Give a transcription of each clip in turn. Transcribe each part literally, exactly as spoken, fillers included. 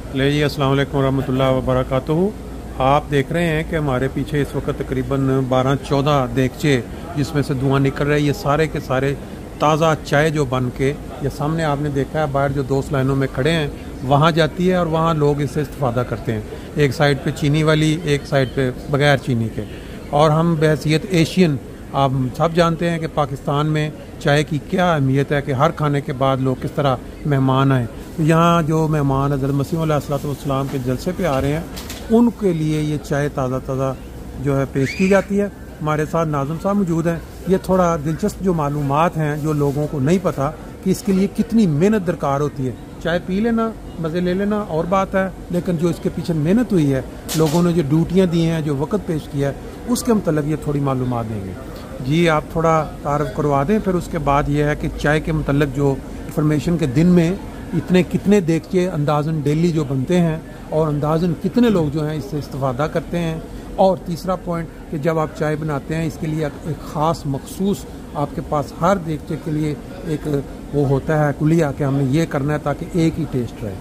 ले जी, अस्सलाम वालेकुम रहमतुल्लाहि व बरकातहू। आप देख रहे हैं कि हमारे पीछे इस वक्त तकरीबन बारह चौदह देगचे जिसमें से धुआं निकल रहा है। ये सारे के सारे ताज़ा चाय जो बन के ये सामने आपने देखा है, बाहर जो दोस्त लाइनों में खड़े हैं वहाँ जाती है और वहाँ लोग इससे इस्तेफादा करते हैं। एक साइड पे चीनी वाली, एक साइड पे बगैर चीनी के। और हम बहैसियत एशियन, आप सब जानते हैं कि पाकिस्तान में चाय की क्या अहमियत है कि हर खाने के बाद लोग किस तरह मेहमान आए। तो यहाँ जो मेहमान हज़रत मसीह अलैहिस्सलाम के जलसे पे आ रहे हैं उनके लिए ये चाय ताज़ा ताज़ा जो है पेश की जाती है। हमारे साथ नाज़िम साहब मौजूद हैं। ये थोड़ा दिलचस्प जो मालूमात हैं जो लोगों को नहीं पता कि इसके लिए कितनी मेहनत दरकार होती है। चाय पी लेना, मज़े ले लेना और बात है, लेकिन जो इसके पीछे मेहनत हुई है, लोगों ने जो ड्यूटियाँ दी हैं, जो वक़्त पेश किया है, उसके मतलब ये थोड़ी मालूमात देंगे। जी आप थोड़ा तारफ़ करवा दें, फिर उसके बाद ये है कि चाय के मतलब जो इंफॉर्मेशन के दिन में इतने कितने देगचे अंदाज़न डेली जो बनते हैं और अंदाज़न कितने लोग जो हैं इससे इस्तेफादा करते हैं। और तीसरा पॉइंट कि जब आप चाय बनाते हैं इसके लिए एक ख़ास मखसूस आपके पास हर देगचे के लिए एक वो होता है कुलिया कि हमने ये करना है ताकि एक ही टेस्ट रहे।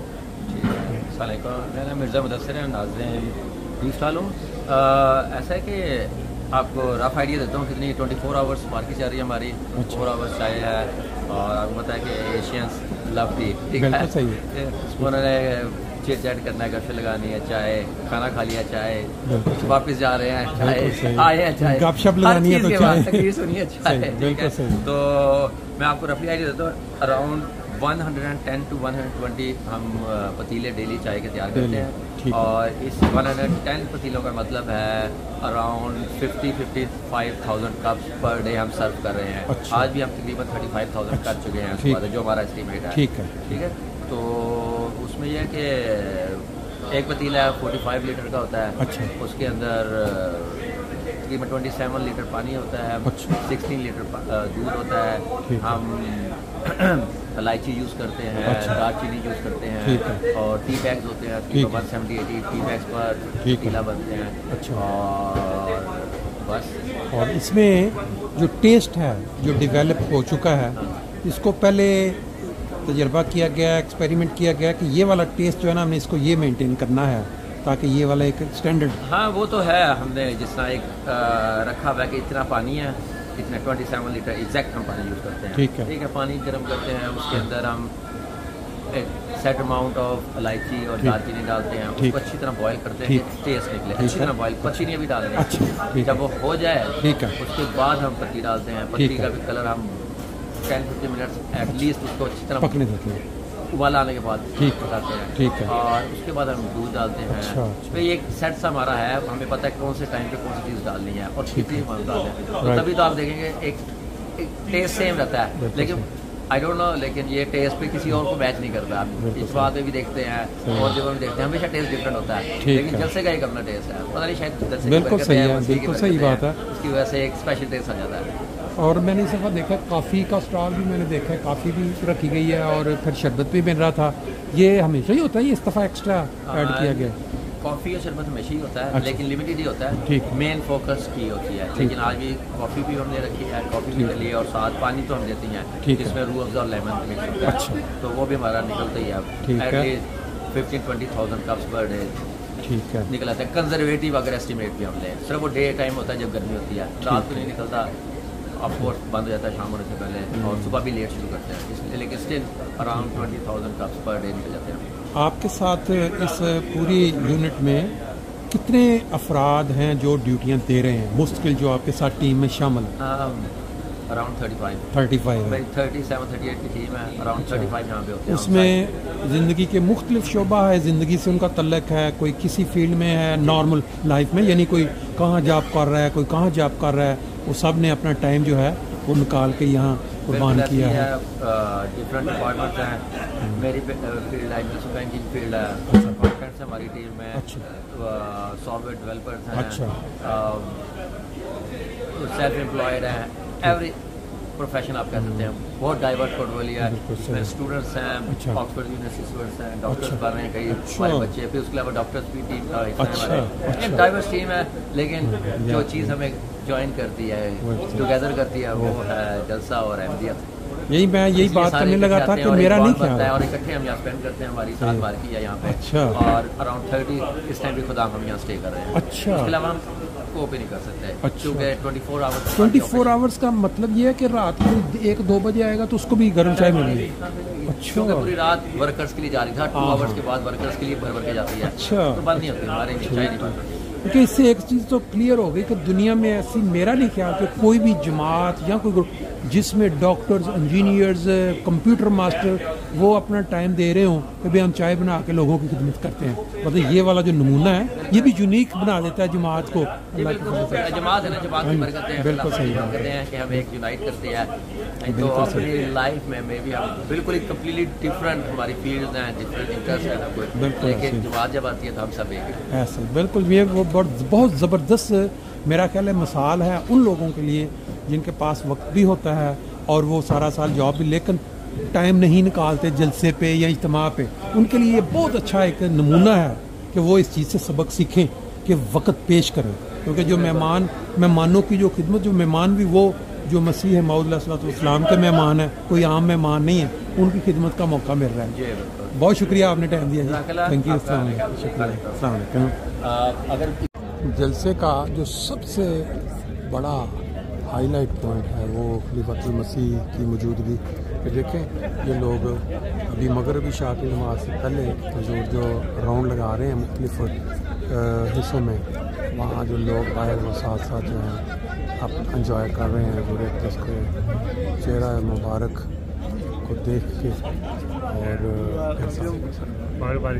मेरा नाम मिर्ज़ा मुदस्सिर है, नाज़रीन बीस साल हूँ। ऐसा है कि आपको रफ आइडिया देता हूँ कितनी ट्वेंटी फोर आवर्स मार्केट चल रही है हमारी। फोर आवर्स चाय है और आपको पता है कि एशियंस लव टी, ठीक है, सही है। उन्होंने चिट चैट करना है, गप्पे लगानी है, चाय खाना खा लिया, चाय वापस जा रहे हैं, चाय आए हैं, चाय गपशप लगानी है तो चाय सुनिए, चाय, ठीक है। तो मैं आपको रफली आइडिया देता हूँ, around one hundred ten to one hundred twenty हम पतीले डेली चाय के तैयार करते हैं। और इस वन हंड्रेड टेन पतीलों का मतलब है around fifty fifty five thousand cups per day हम सर्व कर रहे हैं। अच्छा। आज भी हम तकरीबन थर्टी फाइव थाउजेंड कर चुके हैं उसके बाद, जो हमारा एस्टीमेट है। ठीक है, ठीक है। तो उसमें यह है कि एक पतीला फोर्टी फाइव लीटर का होता है। अच्छा। उसके अंदर तकरीबन ट्वेंटी सेवन लीटर पानी होता है। अच्छा। सिक्सटीन लीटर दूध होता है। हम इलायची यूज़ करते हैं। अच्छा। दालचीनी यूज़ करते हैं। और टी बैग्स होते हैं, तो one seventy eighty tea bags per पतीला बनते हैं। अच्छा। और बस। और इसमें जो टेस्ट है जो डेवलप हो चुका है, इसको पहले तजर्बा किया गया, एक्सपेरिमेंट किया गया कि ये वाला टेस्ट जो है ना हमने इसको ये मेंटेन करना है ताकि ये वाला एक स्टैंडर्ड। हाँ वो तो है, हमने जिस तरह एक आ, रखा हुआ है कि इतना पानी है, इतना ट्वेंटी सेवन लीटर एग्जैक्ट हम पानी यूज़ करते हैं। ठीक है, ठीक है। पानी गर्म करते हैं, उसके अंदर हम एक सेट अमाउंट ऑफ इलायची और दालचीनी डालते हैं, उसको अच्छी तरह बॉईल करते हैं, टेस्ट निकले, अच्छी तरह बॉईल। पत्ती नहीं भी डालनी है, जब वो हो जाए ठीक है उसके बाद हम पत्ती डालते हैं। पत्ती का भी कलर हम टेन फिफ्टी मिनट एटलीस्ट उसको अच्छी तरह पकने देते हैं, उबाल आने के बाद पकाते हैं। ठीक है। और उसके बाद हम दूध डालते हैं। अच्छा, अच्छा। तो ये एक सेट सा हमारा है, हमें पता है कौन से टाइम पे कौन सी चीज़ डालनी है और कितनी हम डालते हैं, तो तभी तो आप देखेंगे एक, एक टेस्ट सेम रहता है। लेकिन आई डोंट नो, लेकिन ये टेस्ट पे किसी और को मैच नहीं करता। आप इस बात में भी देखते हैं और जगह में देखते हैं, हमेशा टेस्ट डिफरेंट होता है, लेकिन जलसे का एक अपना टेस्ट है। पता नहीं शायद जलसे बिल्कुल सही है, बिल्कुल सही बात है, इसकी वजह से एक स्पेशल टेस्ट आ जाता है। और मैंने इस दफ़ा देखा कॉफ़ी का स्टॉल भी मैंने देखा है, कॉफ़ी भी रखी गई है और फिर शरबत भी मिल रहा था। ये हमेशा ही होता है, ये इस दफ़ा एक्स्ट्रा ऐड किया गया? कॉफ़ी और शरबत हमेशा ही होता है। अच्छा। लेकिन लिमिटेड ही होता है। ठीक। मेन फोकस की होती है, लेकिन आज भी कॉफ़ी भी हमने रखी है, कॉफ़ी भी डली है और साथ पानी तो हम देते हैं जिसमें रूह अफ़ज़ा और लेमन मिक्स होता है। अच्छा। तो वो भी हमारा निकलता ही है at least fifteen twenty thousand cups per day. ठीक है, निकल आता है। कंजर्वेटिव अगर एस्टिमेट भी हम लें, सिर्फ वो डे टाइम होता है जब गर्मी होती है, रात को नहीं निकलता, ऑफकोर्स बंद हो जाता है शाम होने से पहले, और सुबह भी लेट शुरू करते हैं इसलिए, लेकिन still around twenty thousand cups per day निकल जाते हैं। आपके साथ इस पूरी यूनिट में कितने अफराद हैं जो ड्यूटियां दे रहे हैं मुस्तकिल, जो आपके साथ टीम में शामिल? Around thirty five thirty five thirty seven thirty eight की टीम है, अराउंड थर्टी फाइव यहाँ पे होते हैं। उसमें ज़िंदगी के मुख्तलिफ शोबा है, ज़िंदगी से उनका तल्लक है, कोई किसी फील्ड में है नॉर्मल लाइफ में, यानी कोई कहाँ जॉब कर रहा है, कोई कहाँ जॉब कर रहा है, वो सब ने अपना टाइम जो है वो निकाल के यहाँ कुर्बान किया है। डिफरेंट डिपार्टमेंट्स हैं, मेरी फील्ड है इन्वेस्टमेंट बैंकिंग फील्ड है, अकाउंटेंट्स है हमारी टीम में। अच्छा। सॉफ्टवेयर डेवलपर्स हैं। अच्छा। सेल्फ एम्प्लॉयड हैं, एवरी प्रोफेशन आप कह सकते हैं, बहुत डाइवर्स पोर्टफोलियो है। इसमें स्टूडेंट्स हैं, ऑक्सफोर्ड यूनिवर्सिटी स्टूडेंट्स हैं, डॉक्टर्स पढ़ रहे हैं कई हमारे बच्चे, फिर उसके अलावा डॉक्टर्स की टीम का हिस्सा है। डाइवर्स टीम है, लेकिन जो चीज़ हमें ज्वाइन करती है, टुगेदर करती है, वो है जलसा और अहमदियत। यही मैं यही बात करने लगा था कि मेरा नहीं ख्याल है और इकट्ठे हम यहाँ स्पेंड करते हैं, हमारी सात बार की है यहाँ पे। अच्छा। और अराउंड थर्टी इस टाइम भी खुदा हम यहाँ स्टे कर रहे हैं। अच्छा। इसके अलावा हम कोप ही नहीं कर सकते। अच्छा। क्योंकि twenty four hours twenty four hours का मतलब ये है कि रात को एक दो बजे आएगा तो उसको भी गर्म चाय मिलेगी। अच्छा। क्योंकि पूरी रात वर्कर्स के लिए जा रही था, टू आवर्स के बाद वर्कर्स के लिए भर भर के जाती है। अच्छा। तो बंद नहीं होती हमारे चाय नहीं बंद। क्योंकि इससे एक चीज़ तो क्लियर हो गई कि दुनिया में ऐसी मेरा नहीं ख्याल कि कोई भी जमात या कोई ग्रुप जिसमें डॉक्टर्स, इंजीनियर्स, कंप्यूटर मास्टर वो अपना टाइम दे रहे हों कि भाई हम चाय बना के लोगों की खिदमत करते हैं। मतलब ये वाला जो नमूना है ये भी यूनिक बना देता है जमात को। जमात है ना, जमात की बरकत है। बिल्कुल सही करते हैं कि हम एक यूनाइट करते हैं। तो अपनी लाइफ में मे भी हम बिल्कुल एक कम्प्लीटली डिफरेंट हमारी फील्ड हैं, डिफरेंट इंटरेस्ट है, लेकिन जमात जब आती है तो हम सब एक हैं। ऐसा बिल्कुल ये वो बहुत ज़बरदस्त मेरा ख्याल है मिसाल है उन लोगों के लिए जिनके पास वक्त भी होता है और वो सारा साल जॉब भी लेकिन टाइम नहीं निकालते जलसे पे या इज्तिमा पे। उनके लिए ये बहुत अच्छा एक नमूना है कि वो इस चीज़ से सबक सीखें कि वक्त पेश करें। क्योंकि जो मेहमान मेहमानों की जो खिदमत, जो मेहमान भी वो जो मसीह मौद अलैहिस्सलाम के मेहमान है, कोई आम मेहमान नहीं है, उनकी खिदमत का मौका मिल रहा है। बहुत शुक्रिया आपने टाइम दिया जी। Thank you. शुक्रिया। अगर जलसे का जो सबसे बड़ा हाईलाइट पॉइंट है वो खलीफतुल मसीह की मौजूदगी। देखें ये लोग अभी मगरिबी शाह की नमाज से पहले हजूर जो राउंड लगा रहे हैं मुख्तलिफ हिस्सों में, वहाँ जो लोग आए वो साथ साथ जो हैं आप इंजॉय कर रहे हैं पूरे उसके चेहरा मुबारक को देख के। और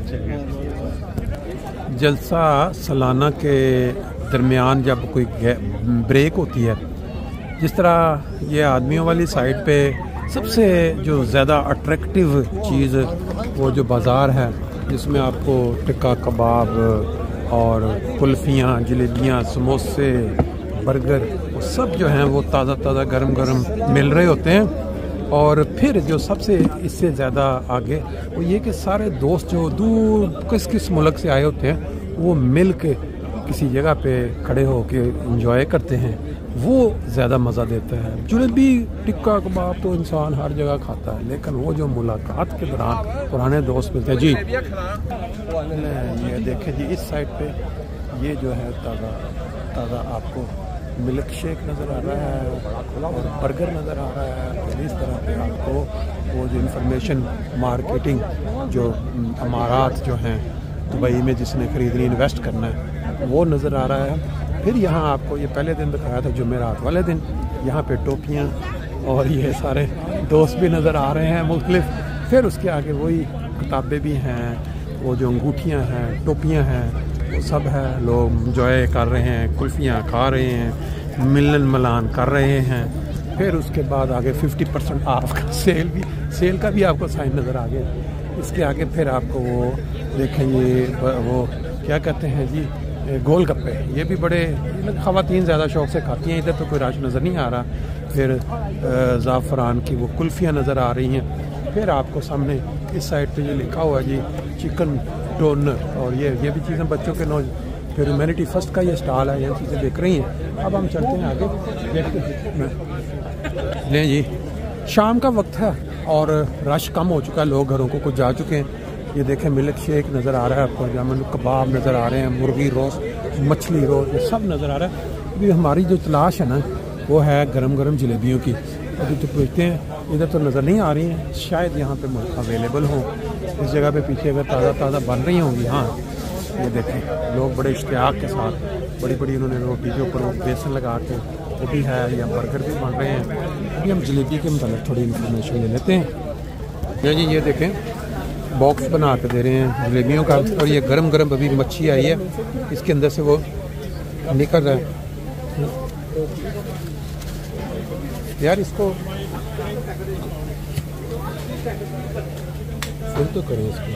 जलसा सालाना के दरमियान जब कोई ब्रेक होती है, जिस तरह ये आदमियों वाली साइड पे सबसे जो ज़्यादा अट्रैक्टिव चीज़ वो जो बाज़ार है जिसमें आपको टिक्का कबाब और कुल्फ़ियाँ, जलेबियाँ, समोसे, बर्गर वो सब जो हैं वो ताज़ा ताज़ा गरम गरम मिल रहे होते हैं। और फिर जो सबसे इससे ज़्यादा आगे वो ये कि सारे दोस्त जो दूर किस किस मुल्क से आए होते हैं वो मिल के किसी जगह पे खड़े हो के इंजॉय करते हैं, वो ज़्यादा मज़ा देता है। जलेबी, टिक्का कबाब तो इंसान हर जगह खाता है, लेकिन वो जो मुलाकात के दौरान पुराने दोस्त मिलते हैं। जी ये देखें जी इस साइड पे ये जो है ताज़ा ताज़ा आपको मिल्क शेक नज़र आ रहा है और बर्गर नज़र आ रहा है। और इस तरह पे आपको वो जो इंफॉर्मेशन मार्केटिंग जो अमारात जो हैं दुबई में जिसने खरीदनी इन्वेस्ट करना है वो नज़र आ रहा है। फिर यहाँ आपको ये पहले दिन दिखाया था जुमेरात वाले दिन, यहाँ पे टोपियाँ और ये सारे दोस्त भी नज़र आ रहे हैं मुख्तलिफ। फिर उसके आगे वही किताबें भी हैं, वो जो अंगूठियाँ हैं, टोपियाँ हैं, वो सब है। लोग इंजॉय कर रहे हैं, कुल्फ़ियाँ खा रहे हैं, मिलन मिलान कर रहे हैं। फिर उसके बाद आगे फिफ्टी परसेंट ऑफ का सेल भी सेल का भी आपको साइन नज़र आ गया। इसके आगे फिर आपको वो देखें ये वो क्या कहते हैं जी गोलगप्पे, ये भी बड़े ख़वातीन ज़्यादा शौक़ से खाती हैं। इधर तो कोई राश नज़र नहीं आ रहा। फिर ज़ाफ़रान की वो कुल्फ़ियाँ नज़र आ रही हैं। फिर आपको सामने इस साइड पे ये लिखा हुआ जी चिकन डोनर, और ये ये भी चीज़ें बच्चों के नौ। फिर ह्यूमैनिटी फर्स्ट का ये स्टॉल है, ये चीज़ें देख रही हैं। अब हम चलते हैं आगे, देखते हैं। लें जी शाम का वक्त है और रश कम हो चुका है, लोग घरों को कुछ जा चुके हैं। ये देखें मिल्क शेक नज़र आ रहा है आपको, जामुन कबाब नज़र आ रहे हैं, मुर्गी रोस्ट, मछली रोस्ट, ये सब नज़र आ रहा है। अभी हमारी जो तलाश है ना वो है गरम गरम जलेबियों की। अभी तो पूछते हैं, इधर तो नज़र नहीं आ रही हैं, शायद यहाँ पे अवेलेबल हों। इस जगह पे पीछे अगर ताज़ा ताज़ा बन रही होंगी। हाँ ये देखें लोग बड़े इश्तियाक के साथ बड़ी बड़ी उन्होंने रोटी के ऊपर बेसन लगा के वो भी है, या बर्गर भी बन रहे हैं। अभी हम जलेबी के मतलब थोड़ी इन्फॉर्मेशन ले लेते हैं। ये जी ये देखें बॉक्स बना के दे रहे हैं जलेबियों का, और ये गरम गरम अभी मच्छी आई है, इसके अंदर से वो निकल रहा है। यार इसको फुल तो करें इसको।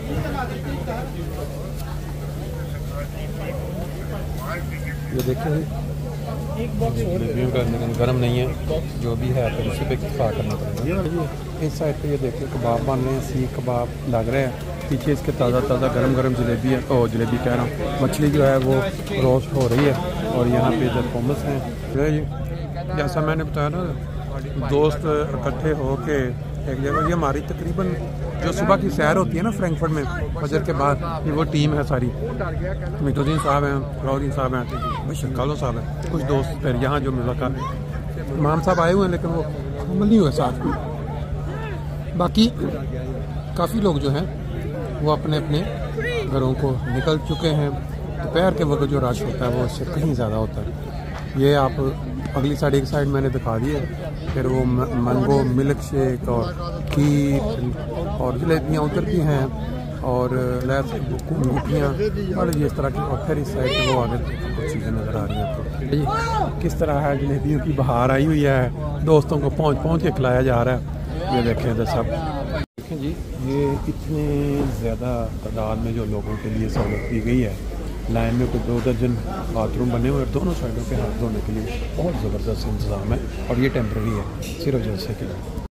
ये देखें जलेबियों का गरम नहीं है, जो भी है तो उसी पे इत्तेफाक करना पड़ेगा। इस साइड पे ये देखिए कबाब बन रहे हैं, सीख कबाब लग रहे हैं। पीछे इसके ताज़ा ताज़ा गरम गरम जलेबी है, ओ जलेबी कह रहा हूँ, मछली जो है वो रोस्ट हो रही है। और यहाँ पे इधर मोमोस हैं। जैसा मैंने बताया ना दोस्त इकट्ठे हो के एक जगह, ये हमारी तकरीबन जो सुबह की सैर होती है ना फ्रैंकफर्ट में फजर के बाद, ये वो टीम है सारी। मिटुद्दीन साहब हैं, फराउद्दीन साहब हैं, भाई शक्कालो साहब हैं, कुछ दोस्त फिर यहाँ जो मुलाकात, इमाम साहब आए हुए हैं लेकिन वो शामिल नहीं हुए साथ में। बाकी काफ़ी लोग जो हैं वो अपने अपने घरों को निकल चुके हैं। दोपहर के वक्त जो रश होता है वो उससे कहीं ज़्यादा होता है। ये आप अगली साइड, एक साइड मैंने दिखा दी है, फिर वो मैंगो मिल्क शेक और खीर और जलेबियाँ उधर भी हैं और अंगूठियाँ और जिस तरह की, और फिर इस साइड पे वो आगे कुछ चीज़ें नज़र आ रही हैं। तो किस तरह है, जलेबियों की बहार आई हुई है, दोस्तों को पहुँच पहुँच के खिलाया जा रहा है। ये देखें तो सब देखें जी, ये इतने ज़्यादा तादाद में जो लोगों के लिए सहूलत दी गई है। लाइन में कुछ दो दर्जन बाथरूम बने हुए और दोनों साइडों पे हाथ धोने के लिए बहुत ज़बरदस्त इंतज़ाम है और ये टेम्प्रेरी है, सिर्फ जलसे के लिए।